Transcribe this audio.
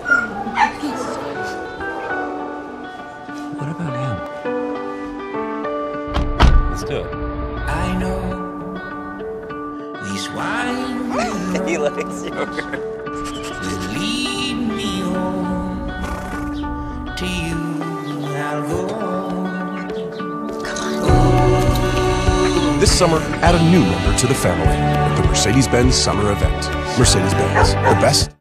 What about him? Let's do it. I know this wine He likes yogurt. will lead me home. To you I'll go. This summer, add a new member to the family with the Mercedes-Benz Summer Event. Mercedes-Benz, the best